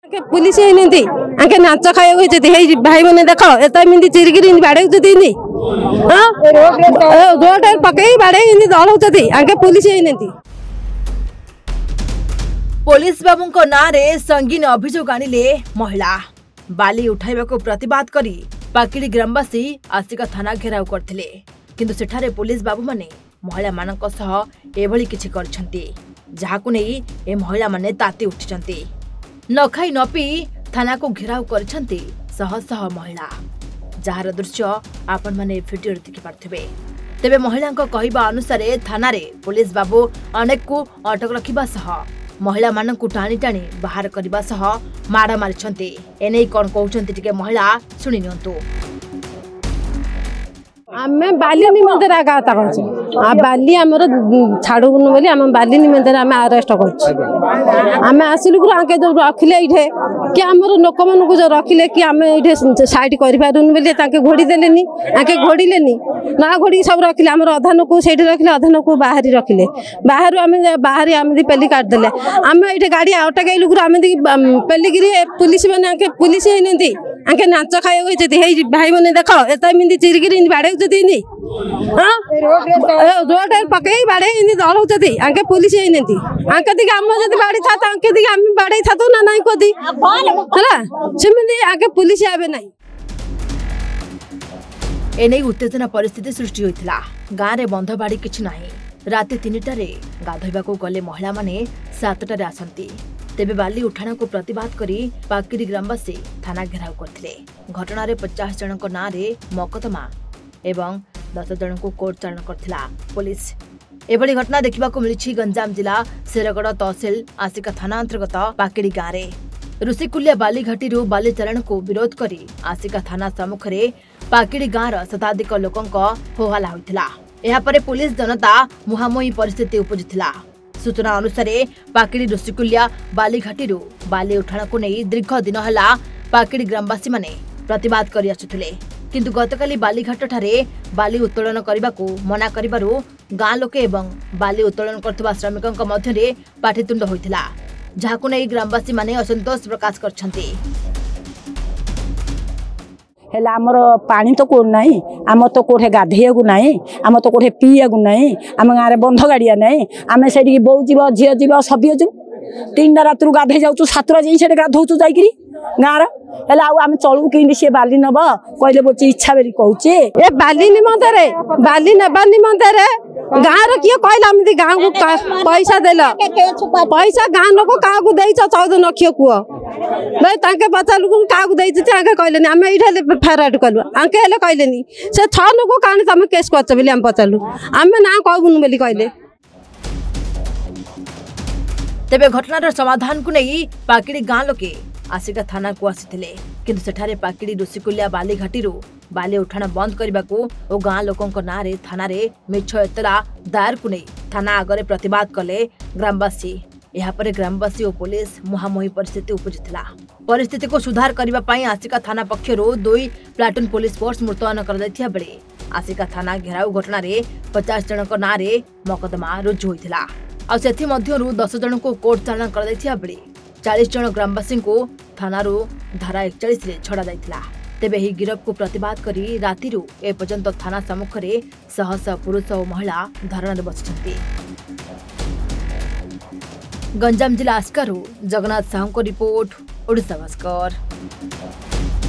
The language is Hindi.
पुलिस आके नाच खाई भाई मैंने देख एमती चिरिकी बाड़े रोड पकई बाड़े दौड़ आगे पुलिस पुलिस बाबू ना रे संगीन अभियोग आनिले महिला बाली उठाइबा को प्रतिवाद करी पाकिड़ी ग्रामवासी आसिका थाना घेराव करथिले किंतु सेठारे पुलिस बाबू माने महिला मानक सह एभली किछि करछंती जाहाकु नै ए महिला माने ताती उठिछंती न खाई न पी थाना को घेराव करछंती सह सह महिला जहार दृश्य आपण माने वीडियो देखि पारथिबे। तेबे महिला को कहिबा अनुसार थाना रे पुलिस बाबू अनेक को अटक रखिबा सह महिला मानकु टाणी टाणी बाहर करबा सह माड़ मारिछंती एनै कोन कहउछंती टिके महिला सुनि नियंतु। आमे बाली निमंते आघात करछ आ बाली हमर छाडुन बोली हम बाली निमंते हम अरेस्ट करछ आमे आसिलु गुर आके जो रखिले इठे कि हमर लोक मन को जो रखिले कि आमे इठे साइड करि पारुन बोली ताके घोड़ी देलेनी आके घोड़ी लेनी ना घोड़ी सब रखिले हमर अधान को सेठी रखिले अधान को बाहरी रखिले बाहर आमे बाहरी आमे पेली काट देले आमे इठे गाड़ी अटकाइलु गुर आमे पेली गिरी पुलिस माने आके पुलिस हेनंती आके नाच खाई हे भाई मैंने देख एमती चिरिकी बाड़े रोड पकई बाड़े दौड़ आगे पुलिस आके दिखे आम जब बाड़ी था आके दिखे आम बाड़े था ना ना कदी है आगे पुलिस आवे ना एने उत्तेजना परिस्थिति सृष्टि होइथिला गाँ रे बंध बाड़ी किछि नाही राति 3टारे गाधोइबा को गले महिला माने 7टारे आसंती तेबे बाली उठाण को प्रतिवाद करी पाकिड़ी ग्रामवासी थाना घेराव करथिले घटना रे 50 जन को नाँ रे मकदमा एवं 10 जन को कोर्ट चालान करथिला पुलिस। एभली घटना देखिबा को मिलिछि गंजाम जिला शेरगढ़ तहसील आसिका थाना अंतर्गत पाकिड़ी गाँ रे ऋषिकुलिया बाली घाटी बाली चालान को विरोध करी आसिका थाना सम्मुख रे पाकिड़ी गाँ र शताधिक लोकंक होहल्ला होइथिला। एहा परे पुलिस जनता मुहांमुही परिस्थिति उपजिथिला। सूचना अनुसार पाकिड़ी ऋषिकुलिया बाली घाटी बाली उठाण को नहीं दीर्घ दिन है पाकिड़ी ग्रामवासी माने प्रतिवाद करि आसुथिले किंतु गतकाली बालीघाट ठारे बाली उत्तोलन करने को मना करिबारु गाँ लोके एवं बाली उत्तोलन करथुबा श्रमिकंक मध्यरे पाटितुंड होइथिला जाहाकु नै ग्रामवासी माने असंतोष प्रकाश करछन्ती। हेला आमर पानी तो कोड नाही आम तो कोठे गाधेया को नाही आम तो कोठे पीया को नाही आम गाँव में बंध गाड़िया नाही आम से बोउ जीव झी जीव सभी जो 3टा रातरू गाधे जाऊँ 7टा जाई से गाधौचु जाइकरी गाँव हेला आम चलू कि सी बाली नब कहले बोची इच्छा बेरी कहूचे ए बाली निमंते रे बाली नबा निमंते रे गाँव रे किए कहला हम गाँव को पैसा देला पैसा गाँव लोक का को देइछ 14 लाख कुआ भाई ताके पचालु को का को देइछ ते आके कहलेनी आमे इठाले फेराट कलु आके हेले कहलेनी से 6 लोक काने तमे केस करछ बोली हम पचालु आमे ना कहबुन बोली कहले। तेबे घटनार समाधान को नहीं पाकिड़ी गाँ लोके आसिका थाना को आसिथिले किंतु सेठारे पाकिड़ी ऋषिकुलिया बाली घाटी बाली उठाण बंद करने को और गाँ लोकंक नाँ रे थाना रे मिछ एतला दायर को नहीं थाना आगरे प्रतिवाद कले ग्रामवासी। यहाँ पर ग्रामवासी और पुलिस मुहांमुही परिस्थिति उपजिथिला। परिस्थिति को सुधार करने पाई आसिका थाना पक्षरु 2 प्लाटून पुलिस फोर्स मुतयन कर दैथिया बेले आसिका थाना घेराव घटना रे 50 जनक नाँ रे मकदमा रुजु होइथिला आ सेथि मध्यरु 10 जन को कोर्ट चालान कर दैथिया बेले 40 जन ग्रामवासी को थानारू धारा 41 रे छड़ा जाइथिला। तेबे ही गिरफ को प्रतिवाद करी रातिरू ए पर्यंत थाना सम्मुख रे शह शह पुरुष और महिला धरणा रे बसिछन्ती। गंजाम जिला आस्कारू जगन्नाथ साहू को रिपोर्ट ओडिशा भास्कर।